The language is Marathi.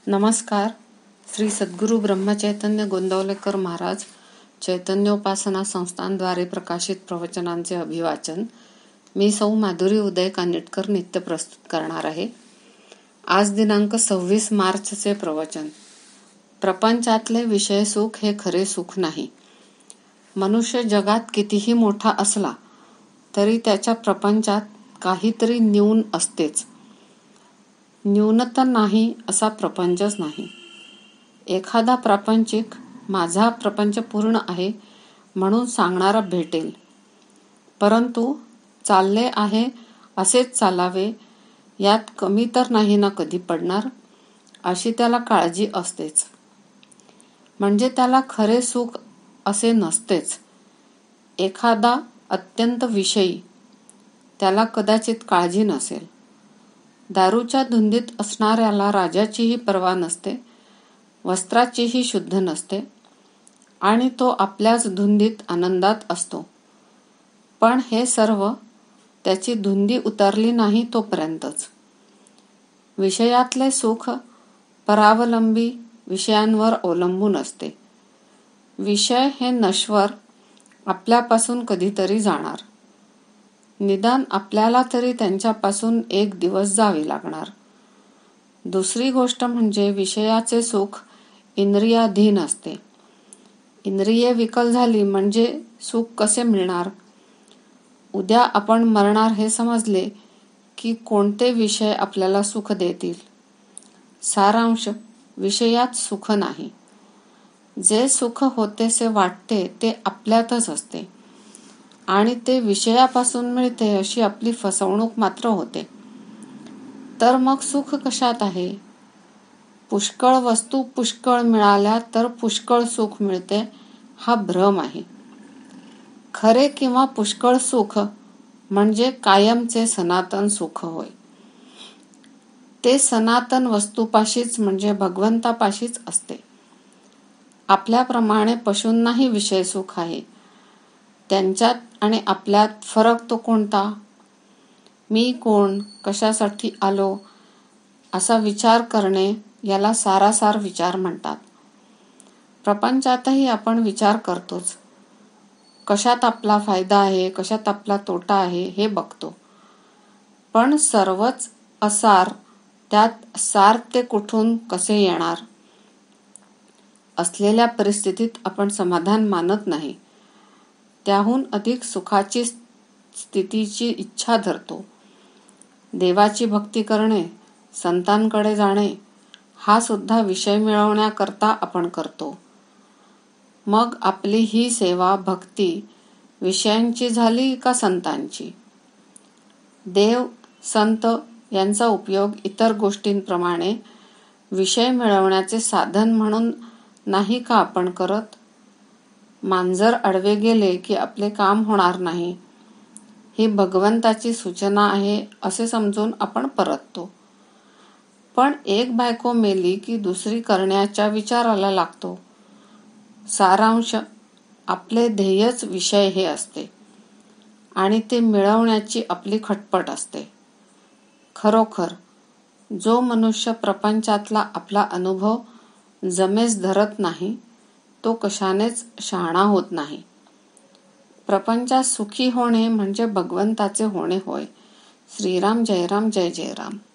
नमस्कार. श्री सद्गुरू ब्रह्मचैतन्य गोंदवलेकर महाराज चैतन्योपासना संस्थानद्वारे प्रकाशित प्रवचनांचे अभिवाचन मी सौ माधुरी उदय कानिटकर नित्य प्रस्तुत करणार आहे. आज दिनांक 26 मार्चचे प्रवचन. प्रपंचातले विषय सुख हे खरे सुख नाही. मनुष्य जगात कितीही मोठा असला तरी त्याच्या प्रपंचात काहीतरी न्यून असतेच. न्यूनता नाही असा प्रपंचच नाही. एखादा प्रापंचिक माझा प्रपंच पूर्ण आहे म्हणून सांगणारा भेटेल, परंतु चालले आहे असेच चालावे यात कमी तर नाही ना कधी पडणार, अशी त्याला काळजी असतेच. म्हणजे त्याला खरे सुख असे नसतेच. एखादा अत्यंत विषयी, त्याला कदाचित काळजी नसेल. दारूच्या धुंदीत असणाऱ्याला राजाचीही पर्वा नसते, वस्त्राचीही शुद्ध नसते आणि तो आपल्याच धुंदीत आनंदात असतो. पण हे सर्व त्याची धुंदी उतरली नाही तोपर्यंतच. विषयातले सुख परावलंबी विषयांवर अवलंबून असते. विषय हे नश्वर, आपल्यापासून कधीतरी जाणार. निदान आपल्याला तरी त्यांच्यापासून एक दिवस जावे लागणार. दुसरी गोष्ट म्हणजे विषयाचे सुख इंद्रियाधीन असते. इंद्रिये विकल झाली म्हणजे सुख कसे मिळणार? उद्या आपण मरणार हे समजले की कोणते विषय आपल्याला सुख देतील? सारांश, विषयात सुख नाही. जे सुख होतेसे वाटते ते आपल्यातच असते आणि ते विषयापासून मिळते अशी आपली फसवणूक मात्र होते. तर मग सुख कशात आहे? पुष्कळ वस्तू पुष्कळ मिळाल्या तर पुष्कळ सुख मिळते हा भ्रम आहे. खरे किंवा पुष्कळ सुख म्हणजे कायमचे सनातन सुख होय. ते सनातन वस्तूपाशीच म्हणजे भगवंतापाशीच असते. आपल्याप्रमाणे पशूंनाही विषय सुख आहे. त्यांच्यात आणि आपल्यात फरक तो कोणता? मी कोण, कशासाठी आलो असा विचार करणे याला सारासार विचार म्हणतात. प्रपंचातही आपण विचार करतोच. कशात आपला फायदा आहे, कशात आपला तोटा आहे हे बघतो. पण सर्वच असार, त्यात सार ते कुठून कसे येणार? असलेल्या परिस्थितीत आपण समाधान मानत नाही. त्याहून अधिक सुखाची स्थितीची इच्छा धरतो. देवाची भक्ती करणे, संतांकडे जाणे हा सुद्धा विषय मिळवण्याकरता आपण करतो. मग आपली ही सेवा भक्ती विषयांची झाली का संतांची? देव संत यांचा उपयोग इतर गोष्टींप्रमाणे विषय मिळवण्याचे साधन म्हणून नाही का आपण करत? मांजर आडवे गेले की आपले काम होणार नाही, ही भगवंताची सूचना आहे असे समजून आपण परततो. पण एक बायको मेली की दुसरी करण्याच्या विचाराला लागतो. सारांश, आपले ध्येयच विषय हे असते आणि ते मिळवण्याची आपली खटपट असते. खरोखर जो मनुष्य प्रपंचातला आपला अनुभव जमेस धरत नाही तो कशानेच शहाणा होत नाही. प्रपंचात सुखी होणे म्हणजे भगवंताचे होणे होय. श्रीराम जय राम, जय जय राम.